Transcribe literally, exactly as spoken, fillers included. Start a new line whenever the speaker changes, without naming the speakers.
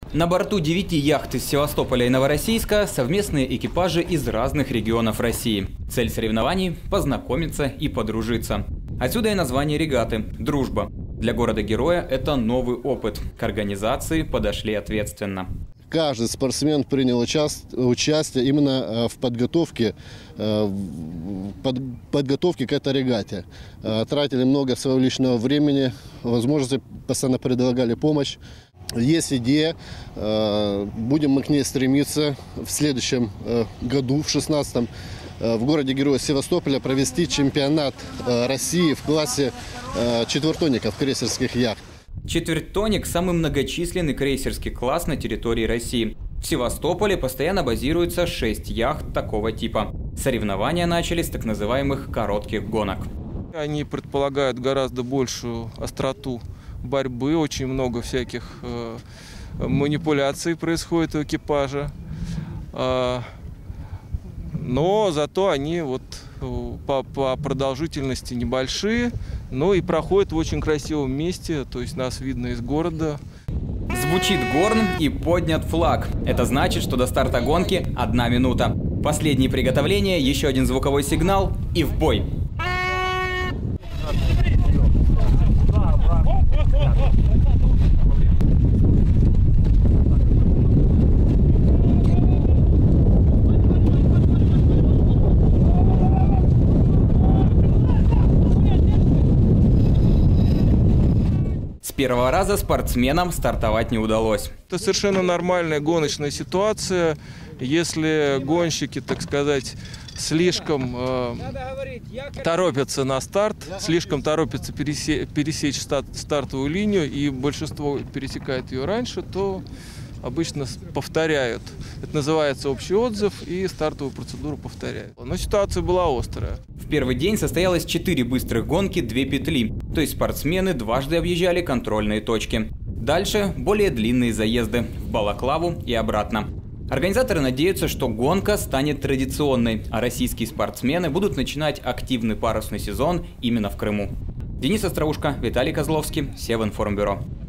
На борту девяти яхт из Севастополя и Новороссийска совместные экипажи из разных регионов России. Цель соревнований – познакомиться и подружиться. Отсюда и название регаты – «Дружба». Для города-героя это новый опыт. К организации подошли ответственно.
Каждый спортсмен принял участие именно в подготовке, под, подготовке к этой регате. Тратили много своего личного времени, возможности, постоянно предлагали помощь. Есть идея, будем мы к ней стремиться в следующем году, в шестнадцатом, в городе-герое Севастополя провести чемпионат России в классе четвертонников крейсерских яхт.
Четвертонник – самый многочисленный крейсерский класс на территории России. В Севастополе постоянно базируется шесть яхт такого типа. Соревнования начались с так называемых коротких гонок.
Они предполагают гораздо большую остроту борьбы, очень много всяких э, манипуляций происходит у экипажа. Э, но зато они вот по, по продолжительности небольшие, но и проходят в очень красивом месте, то есть нас видно из города.
Звучит горн и поднят флаг. Это значит, что до старта гонки одна минута. Последние приготовления, еще один звуковой сигнал и в бой. С первого раза спортсменам стартовать не удалось.
Это совершенно нормальная гоночная ситуация. Если гонщики, так сказать, слишком э, торопятся на старт, слишком торопятся пересе пересечь старт стартовую линию, и большинство пересекает ее раньше, то обычно повторяют. Это называется общий отзыв, и стартовую процедуру повторяют. Но ситуация была острая.
В первый день состоялось четыре быстрых гонки, две петли. То есть спортсмены дважды объезжали контрольные точки. Дальше более длинные заезды в Балаклаву и обратно. Организаторы надеются, что гонка станет традиционной, а российские спортсмены будут начинать активный парусный сезон именно в Крыму. Денис Остроушко, Виталий Козловский, Севинформбюро.